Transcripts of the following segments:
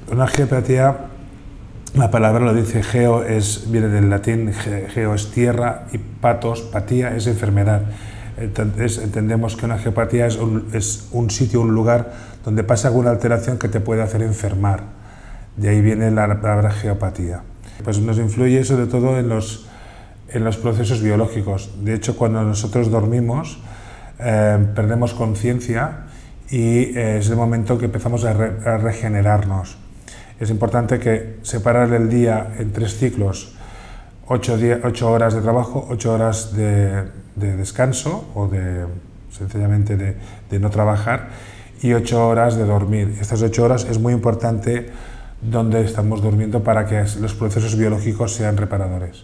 Una angiopatía, la palabra lo dice, viene del latín, geo es tierra y patos, patía es enfermedad. Entonces entendemos que una angiopatía es un sitio, un lugar donde pasa alguna alteración que te puede hacer enfermar. De ahí viene la palabra geopatía. Pues nos influye sobre todo en los procesos biológicos. De hecho, cuando nosotros dormimos, perdemos conciencia y es el momento que empezamos a regenerarnos. Es importante que separar el día en 3 ciclos, 8 horas de trabajo, 8 horas de descanso o sencillamente de no trabajar y 8 horas de dormir. Estas 8 horas es muy importante donde estamos durmiendo para que los procesos biológicos sean reparadores.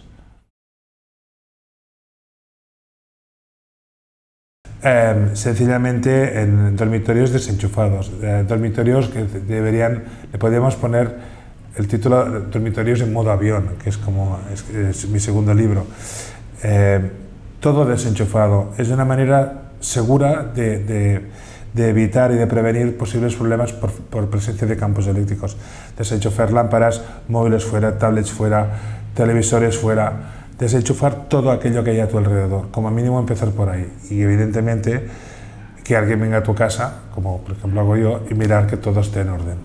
Sencillamente en dormitorios desenchufados, dormitorios que le podríamos poner el título dormitorios en modo avión, que es mi segundo libro. Todo desenchufado, es una manera segura de evitar y de prevenir posibles problemas por presencia de campos eléctricos. Desenchufar lámparas, móviles fuera, tablets fuera, televisores fuera. Desenchufar todo aquello que hay a tu alrededor, como mínimo empezar por ahí y evidentemente que alguien venga a tu casa, como por ejemplo hago yo, y mirar que todo esté en orden.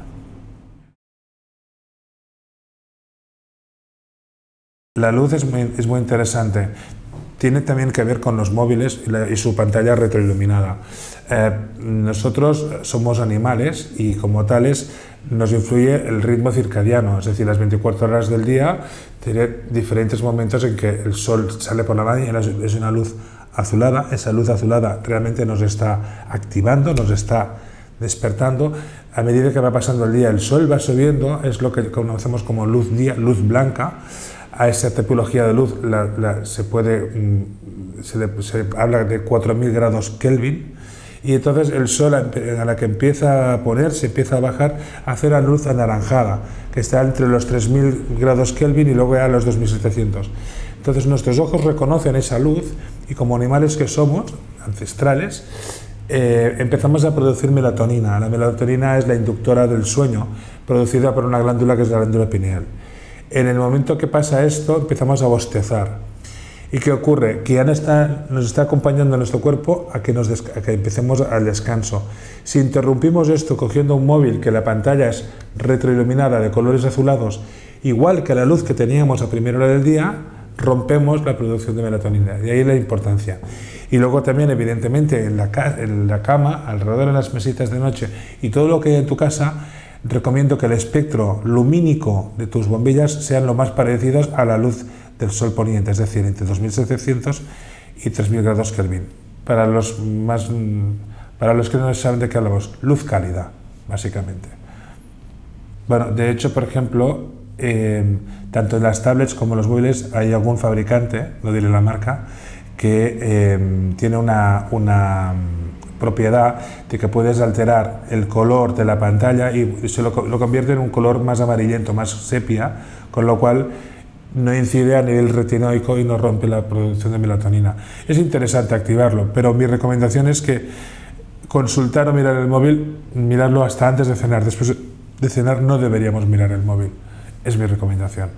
La luz es muy interesante. Tiene también que ver con los móviles y su pantalla retroiluminada. Nosotros somos animales y como tales nos influye el ritmo circadiano, es decir, las 24 horas del día tiene diferentes momentos en que el sol sale por la mañana y es una luz azulada. Esa luz azulada realmente nos está activando, nos está despertando. A medida que va pasando el día, el sol va subiendo, es lo que conocemos como luz blanca. A esa tipología de luz se habla de 4000 grados Kelvin y entonces el sol a la que empieza a ponerse, empieza a bajar, hace una luz anaranjada que está entre los 3000 grados Kelvin y luego a los 2700. Entonces nuestros ojos reconocen esa luz y como animales que somos, ancestrales, empezamos a producir melatonina. La melatonina es la inductora del sueño, producida por una glándula que es la glándula pineal. En el momento que pasa esto, empezamos a bostezar. ¿Y qué ocurre? Que ya nos está acompañando nuestro cuerpo a que empecemos al descanso. Si interrumpimos esto cogiendo un móvil que la pantalla es retroiluminada de colores azulados, igual que la luz que teníamos a primera hora del día, rompemos la producción de melatonina. De ahí la importancia. Y luego también, evidentemente, en la cama, alrededor de las mesitas de noche y todo lo que hay en tu casa, recomiendo que el espectro lumínico de tus bombillas sean lo más parecidos a la luz del sol poniente, es decir, entre 2700 y 3000 grados Kelvin. Para los que no saben de qué hablamos, luz cálida, básicamente. Bueno, de hecho, por ejemplo, tanto en las tablets como en los móviles hay algún fabricante, no diré la marca, que tiene una propiedad de que puedes alterar el color de la pantalla y lo convierte en un color más amarillento, más sepia, con lo cual no incide a nivel retinoico y no rompe la producción de melatonina. Es interesante activarlo, pero mi recomendación es que consultar o mirar el móvil, mirarlo hasta antes de cenar. Después de cenar no deberíamos mirar el móvil. Es mi recomendación.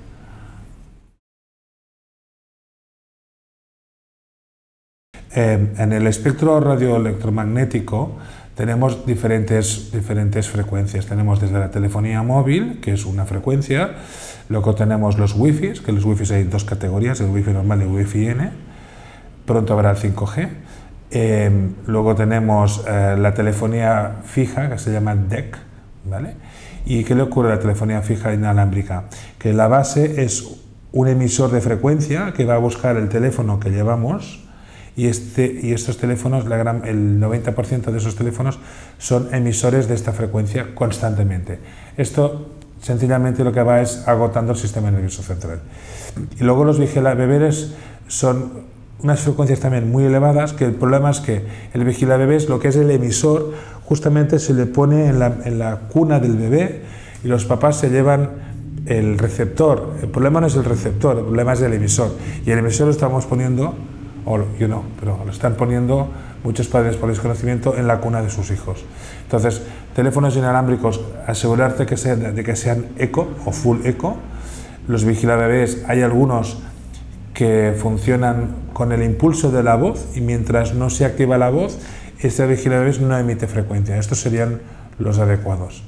En el espectro radioelectromagnético tenemos diferentes frecuencias. Tenemos desde la telefonía móvil, que es una frecuencia, luego tenemos los wifi, que los wifi hay 2 categorías, el wifi normal y el wifi N, pronto habrá el 5G. Luego tenemos la telefonía fija, que se llama DEC, ¿vale? ¿Y qué le ocurre a la telefonía fija inalámbrica? Que la base es un emisor de frecuencia que va a buscar el teléfono que llevamos y estos teléfonos, el 90% de esos teléfonos son emisores de esta frecuencia constantemente. Esto sencillamente lo que va es agotando el sistema nervioso central. Y luego los vigilabebés son unas frecuencias también muy elevadas, que el problema es que el vigilabebés, lo que es el emisor, justamente se le pone en la cuna del bebé y los papás se llevan el receptor. El problema no es el receptor, el problema es el emisor. Y el emisor lo estamos poniendo o yo no, pero lo están poniendo muchos padres por desconocimiento en la cuna de sus hijos. Entonces, teléfonos inalámbricos, asegurarte de que sean eco o full eco. Los vigilabebés, hay algunos que funcionan con el impulso de la voz y mientras no se activa la voz, este vigilabebés no emite frecuencia. Estos serían los adecuados.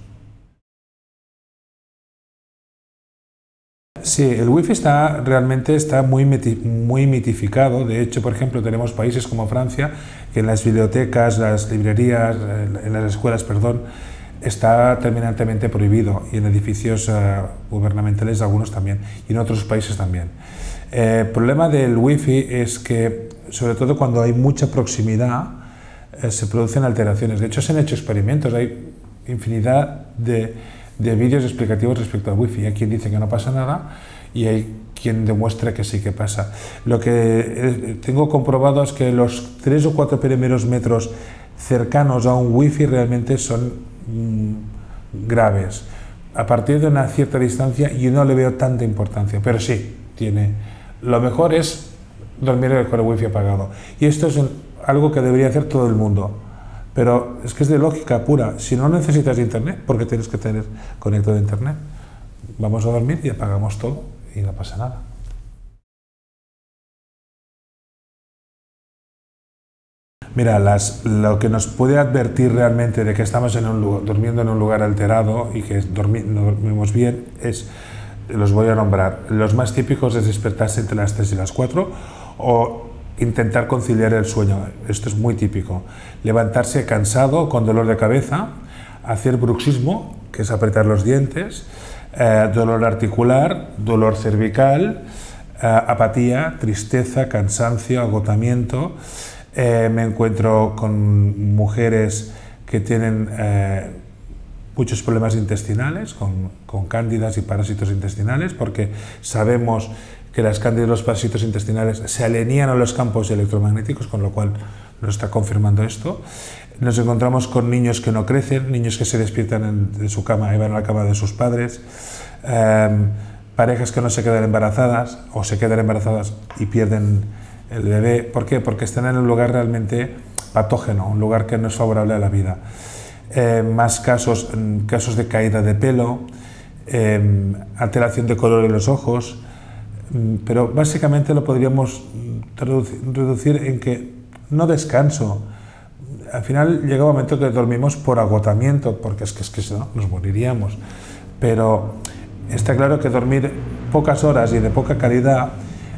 Sí, el wifi realmente está muy mitificado. De hecho, por ejemplo, tenemos países como Francia, que en las bibliotecas, las librerías, en las escuelas, perdón, está terminantemente prohibido, y en edificios gubernamentales algunos también, y en otros países también. El problema del wifi es que, sobre todo cuando hay mucha proximidad, se producen alteraciones. De hecho, se han hecho experimentos, hay infinidad de vídeos explicativos respecto al wifi. Hay quien dice que no pasa nada y hay quien demuestra que sí que pasa. Lo que tengo comprobado es que los 3 o 4 primeros metros cercanos a un wifi realmente son graves. A partir de una cierta distancia yo no le veo tanta importancia, pero sí, lo mejor es dormir con el wifi apagado. Y esto es algo que debería hacer todo el mundo. Pero es que es de lógica pura. Si no necesitas internet, ¿por qué tienes que tener conectado a internet? Vamos a dormir y apagamos todo y no pasa nada. Mira, lo que nos puede advertir realmente de que estamos durmiendo en un lugar alterado y que no dormimos bien los voy a nombrar. Los más típicos es despertarse entre las 3 y las 4 o intentar conciliar el sueño. Esto es muy típico. Levantarse cansado, con dolor de cabeza, hacer bruxismo, que es apretar los dientes, dolor articular, dolor cervical, apatía, tristeza, cansancio, agotamiento. Me encuentro con mujeres que tienen muchos problemas intestinales, con cándidas y parásitos intestinales, porque sabemos que las cándidas y los parásitos intestinales se alinean a los campos electromagnéticos, con lo cual nos está confirmando esto. Nos encontramos con niños que no crecen, niños que se despiertan de su cama y van a la cama de sus padres, parejas que no se quedan embarazadas o se quedan embarazadas y pierden el bebé. ¿Por qué? Porque están en un lugar realmente patógeno, un lugar que no es favorable a la vida. Más casos de caída de pelo, alteración de color en los ojos, pero básicamente lo podríamos reducir en que no descanso. Al final llega un momento que dormimos por agotamiento, porque es que si no, nos moriríamos. Pero está claro que dormir pocas horas y de poca calidad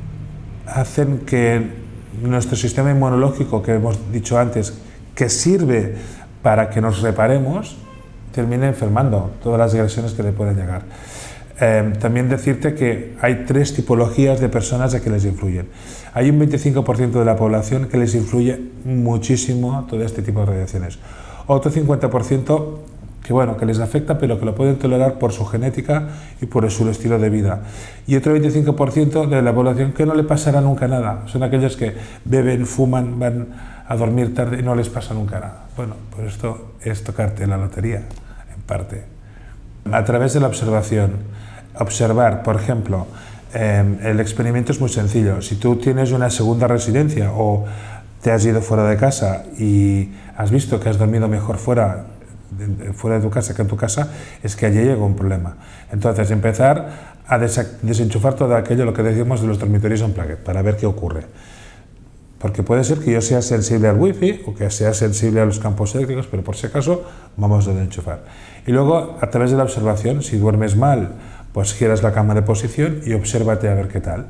hacen que nuestro sistema inmunológico, que hemos dicho antes, que sirve para que nos reparemos, termine enfermando todas las agresiones que le pueden llegar. También decirte que hay 3 tipologías de personas a que les influyen. Hay un 25% de la población que les influye muchísimo todo este tipo de radiaciones. Otro 50% que les afecta, pero que lo pueden tolerar por su genética y por su estilo de vida. Y otro 25% de la población que no le pasará nunca nada. Son aquellos que beben, fuman, van a dormir tarde y no les pasa nunca nada. Bueno, pues esto es tocarte la lotería, en parte. A través de la observación. Observar, por ejemplo, el experimento es muy sencillo. Si tú tienes una segunda residencia o te has ido fuera de casa y has visto que has dormido mejor fuera de tu casa que en tu casa, es que allí llega un problema. Entonces, empezar a desenchufar todo aquello, lo que decimos de los dormitorios unplugged, para ver qué ocurre. Porque puede ser que yo sea sensible al wifi o que sea sensible a los campos eléctricos, pero por si acaso vamos a desenchufar. Y luego, a través de la observación, si duermes mal, pues giras la cama de posición y obsérvate a ver qué tal.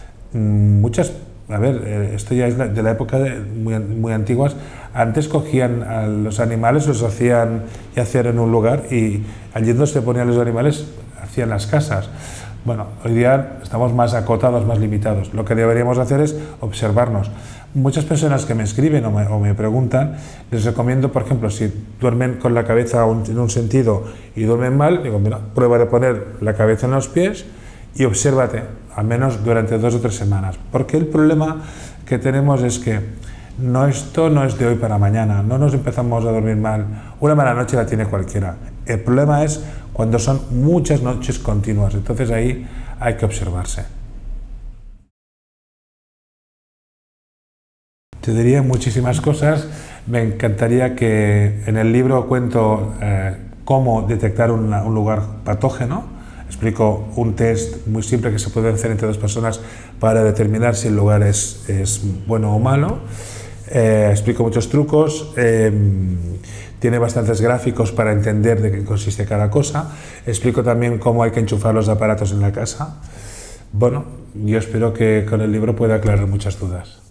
Esto ya es de la época muy antiguas. Antes cogían a los animales, los hacían en un lugar y allí donde se ponían los animales hacían las casas. Bueno, hoy día estamos más acotados, más limitados. Lo que deberíamos hacer es observarnos. Muchas personas que me escriben o me preguntan, les recomiendo, por ejemplo, si duermen con la cabeza en un sentido y duermen mal, digo, mira, prueba de poner la cabeza en los pies y obsérvate, al menos durante 2 o 3 semanas. Porque el problema que tenemos es que esto no es de hoy para mañana, no nos empezamos a dormir mal. Una mala noche la tiene cualquiera. El problema es cuando son muchas noches continuas, entonces ahí hay que observarse. Te diría muchísimas cosas. Me encantaría que en el libro cuento cómo detectar un lugar patógeno. Explico un test muy simple que se puede hacer entre dos personas para determinar si el lugar es bueno o malo. Explico muchos trucos. Tiene bastantes gráficos para entender de qué consiste cada cosa. Explico también cómo hay que enchufar los aparatos en la casa. Bueno, yo espero que con el libro pueda aclarar muchas dudas.